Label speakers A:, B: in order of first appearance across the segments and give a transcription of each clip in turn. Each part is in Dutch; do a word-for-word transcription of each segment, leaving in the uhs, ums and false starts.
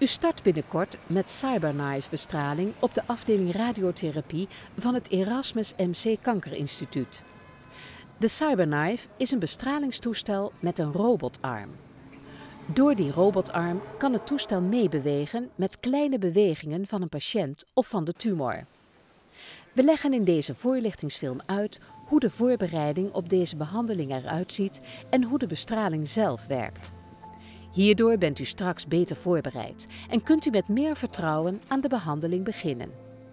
A: U start binnenkort met CyberKnife-bestraling op de afdeling radiotherapie van het Erasmus M C Kankerinstituut. De CyberKnife is een bestralingstoestel met een robotarm. Door die robotarm kan het toestel meebewegen met kleine bewegingen van een patiënt of van de tumor. We leggen in deze voorlichtingsfilm uit hoe de voorbereiding op deze behandeling eruit ziet en hoe de bestraling zelf werkt. Hierdoor bent u straks beter voorbereid en kunt u met meer vertrouwen aan de behandeling beginnen.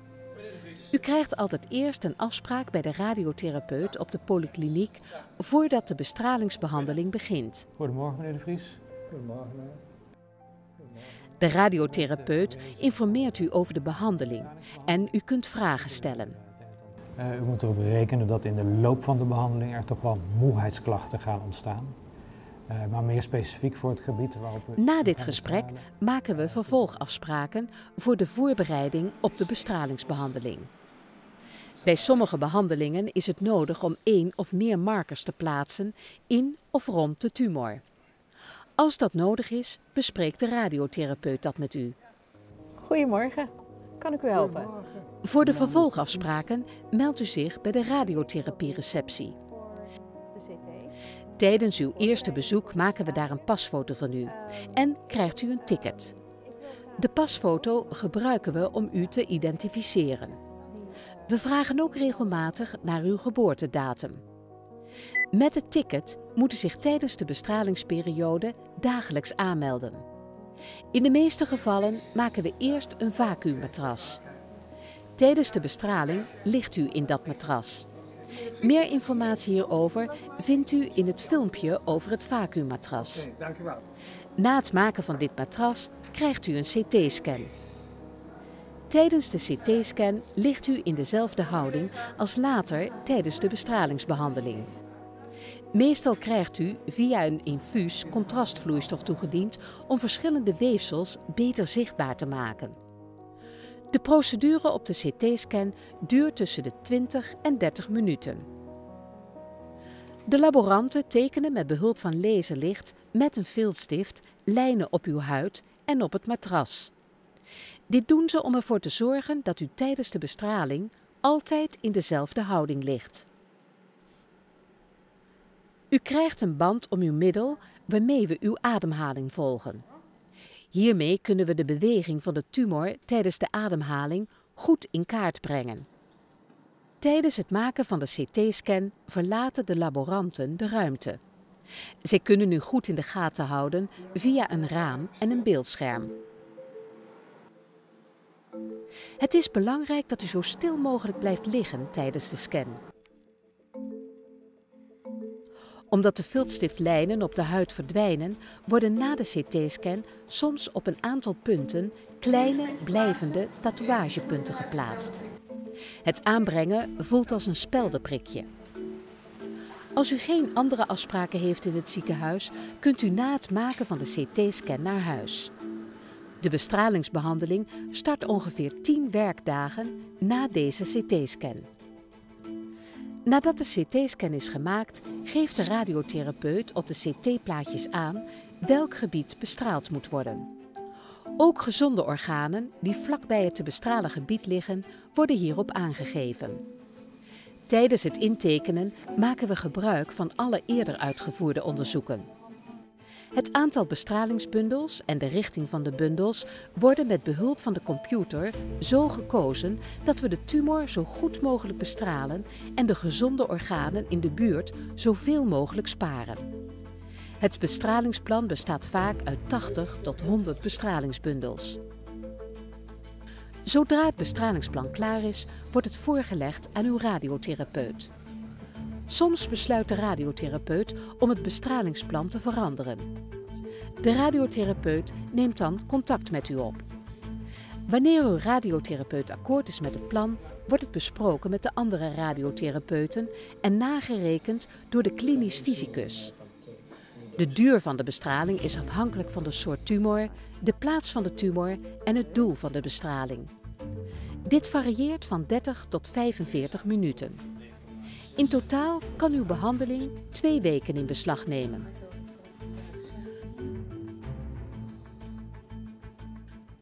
A: U krijgt altijd eerst een afspraak bij de radiotherapeut op de polykliniek voordat de bestralingsbehandeling begint.
B: Goedemorgen meneer De Vries.
C: Goedemorgen. meneer.
A: De radiotherapeut informeert u over de behandeling en u kunt vragen stellen.
B: Uh, u moet erop rekenen dat in de loop van de behandeling er toch wel moeheidsklachten gaan ontstaan. Uh, maar meer specifiek voor het gebied waarop we...
A: Na dit gesprek maken we vervolgafspraken voor de voorbereiding op de bestralingsbehandeling. Bij sommige behandelingen is het nodig om één of meer markers te plaatsen in of rond de tumor. Als dat nodig is, bespreekt de radiotherapeut dat met u.
D: Goedemorgen, kan ik u helpen?
A: Voor de vervolgafspraken meldt u zich bij de radiotherapie-receptie.
D: De C T.
A: Tijdens uw eerste bezoek maken we daar een pasfoto van u en krijgt u een ticket. De pasfoto gebruiken we om u te identificeren. We vragen ook regelmatig naar uw geboortedatum. Met het ticket moet u zich tijdens de bestralingsperiode dagelijks aanmelden. In de meeste gevallen maken we eerst een vacuümmatras. Tijdens de bestraling ligt u in dat matras. Meer informatie hierover vindt u in het filmpje over het vacuümmatras.
C: Oké, dank u wel.
A: Na het maken van dit matras krijgt u een C T-scan. Tijdens de C T-scan ligt u in dezelfde houding als later tijdens de bestralingsbehandeling. Meestal krijgt u via een infuus contrastvloeistof toegediend om verschillende weefsels beter zichtbaar te maken. De procedure op de C T-scan duurt tussen de twintig en dertig minuten. De laboranten tekenen met behulp van laserlicht met een viltstift lijnen op uw huid en op het matras. Dit doen ze om ervoor te zorgen dat u tijdens de bestraling altijd in dezelfde houding ligt. U krijgt een band om uw middel waarmee we uw ademhaling volgen. Hiermee kunnen we de beweging van de tumor tijdens de ademhaling goed in kaart brengen. Tijdens het maken van de C T-scan verlaten de laboranten de ruimte. Zij kunnen u goed in de gaten houden via een raam en een beeldscherm. Het is belangrijk dat u zo stil mogelijk blijft liggen tijdens de scan. Omdat de viltstiftlijnen op de huid verdwijnen, worden na de C T-scan soms op een aantal punten kleine, blijvende tatoeagepunten geplaatst. Het aanbrengen voelt als een speldenprikje. Als u geen andere afspraken heeft in het ziekenhuis, kunt u na het maken van de C T-scan naar huis. De bestralingsbehandeling start ongeveer tien werkdagen na deze C T-scan. Nadat de C T-scan is gemaakt, geeft de radiotherapeut op de C T-plaatjes aan welk gebied bestraald moet worden. Ook gezonde organen die vlakbij het te bestralen gebied liggen, worden hierop aangegeven. Tijdens het intekenen maken we gebruik van alle eerder uitgevoerde onderzoeken. Het aantal bestralingsbundels en de richting van de bundels worden met behulp van de computer zo gekozen dat we de tumor zo goed mogelijk bestralen en de gezonde organen in de buurt zoveel mogelijk sparen. Het bestralingsplan bestaat vaak uit tachtig tot honderd bestralingsbundels. Zodra het bestralingsplan klaar is, wordt het voorgelegd aan uw radiotherapeut. Soms besluit de radiotherapeut om het bestralingsplan te veranderen. De radiotherapeut neemt dan contact met u op. Wanneer uw radiotherapeut akkoord is met het plan, wordt het besproken met de andere radiotherapeuten en nagerekend door de klinisch fysicus. De duur van de bestraling is afhankelijk van de soort tumor, de plaats van de tumor en het doel van de bestraling. Dit varieert van dertig tot vijfenveertig minuten. In totaal kan uw behandeling twee weken in beslag nemen.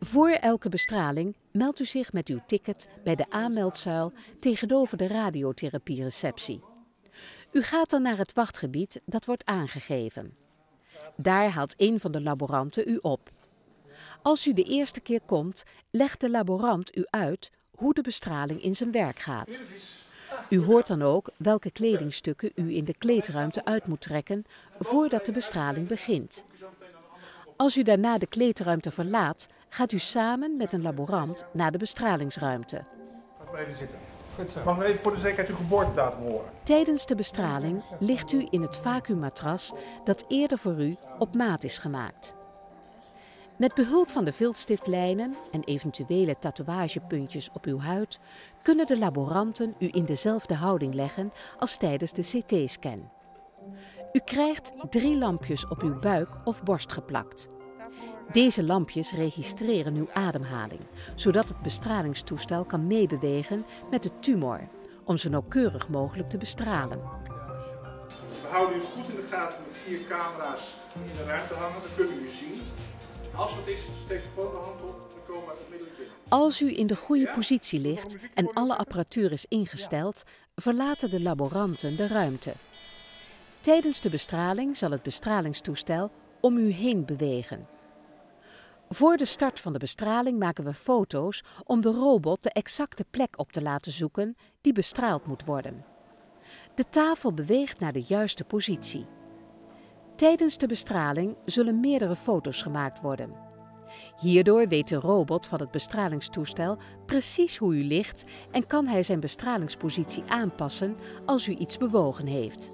A: Voor elke bestraling meldt u zich met uw ticket bij de aanmeldzuil tegenover de radiotherapiereceptie. U gaat dan naar het wachtgebied dat wordt aangegeven. Daar haalt een van de laboranten u op. Als u de eerste keer komt, legt de laborant u uit hoe de bestraling in zijn werk gaat. U hoort dan ook welke kledingstukken u in de kleedruimte uit moet trekken voordat de bestraling begint. Als u daarna de kleedruimte verlaat, gaat u samen met een laborant naar de bestralingsruimte.
C: Laat me even zitten. Mag ik even voor de zekerheid uw geboortedatum horen?
A: Tijdens de bestraling ligt u in het vacuümmatras dat eerder voor u op maat is gemaakt. Met behulp van de viltstiftlijnen en eventuele tatoeagepuntjes op uw huid kunnen de laboranten u in dezelfde houding leggen als tijdens de C T-scan. U krijgt drie lampjes op uw buik of borst geplakt. Deze lampjes registreren uw ademhaling, zodat het bestralingstoestel kan meebewegen met de tumor, om zo nauwkeurig mogelijk te bestralen.
C: We houden u goed in de gaten met vier camera's die in de ruimte hangen, dat kunnen u zien. Als het is, steekt u gewoon de hand op en komen we onmiddellijk binnen.
A: Als u in de goede positie ligt en alle apparatuur is ingesteld, verlaten de laboranten de ruimte. Tijdens de bestraling zal het bestralingstoestel om u heen bewegen. Voor de start van de bestraling maken we foto's om de robot de exacte plek op te laten zoeken die bestraald moet worden. De tafel beweegt naar de juiste positie. Tijdens de bestraling zullen meerdere foto's gemaakt worden. Hierdoor weet de robot van het bestralingstoestel precies hoe u ligt en kan hij zijn bestralingspositie aanpassen als u iets bewogen heeft.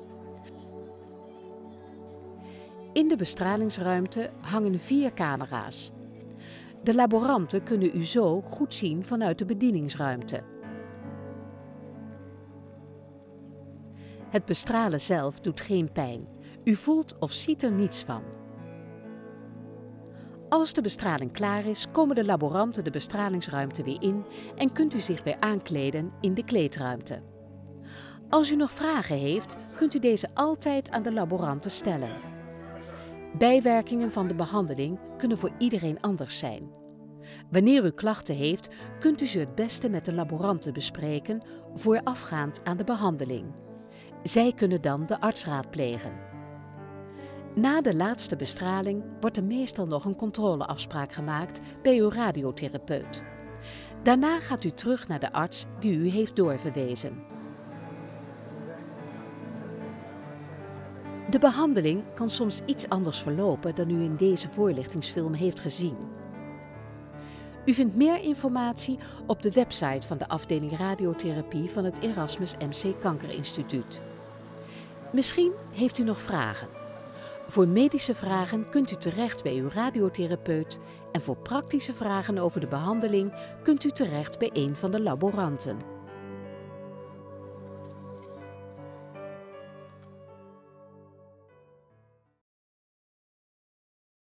A: In de bestralingsruimte hangen vier camera's. De laboranten kunnen u zo goed zien vanuit de bedieningsruimte. Het bestralen zelf doet geen pijn. U voelt of ziet er niets van. Als de bestraling klaar is, komen de laboranten de bestralingsruimte weer in en kunt u zich weer aankleden in de kleedruimte. Als u nog vragen heeft, kunt u deze altijd aan de laboranten stellen. Bijwerkingen van de behandeling kunnen voor iedereen anders zijn. Wanneer u klachten heeft, kunt u ze het beste met de laboranten bespreken voorafgaand aan de behandeling. Zij kunnen dan de arts raadplegen. Na de laatste bestraling wordt er meestal nog een controleafspraak gemaakt bij uw radiotherapeut. Daarna gaat u terug naar de arts die u heeft doorverwezen. De behandeling kan soms iets anders verlopen dan u in deze voorlichtingsfilm heeft gezien. U vindt meer informatie op de website van de afdeling radiotherapie van het Erasmus M C Kankerinstituut. Misschien heeft u nog vragen. Voor medische vragen kunt u terecht bij uw radiotherapeut en voor praktische vragen over de behandeling kunt u terecht bij een van de laboranten.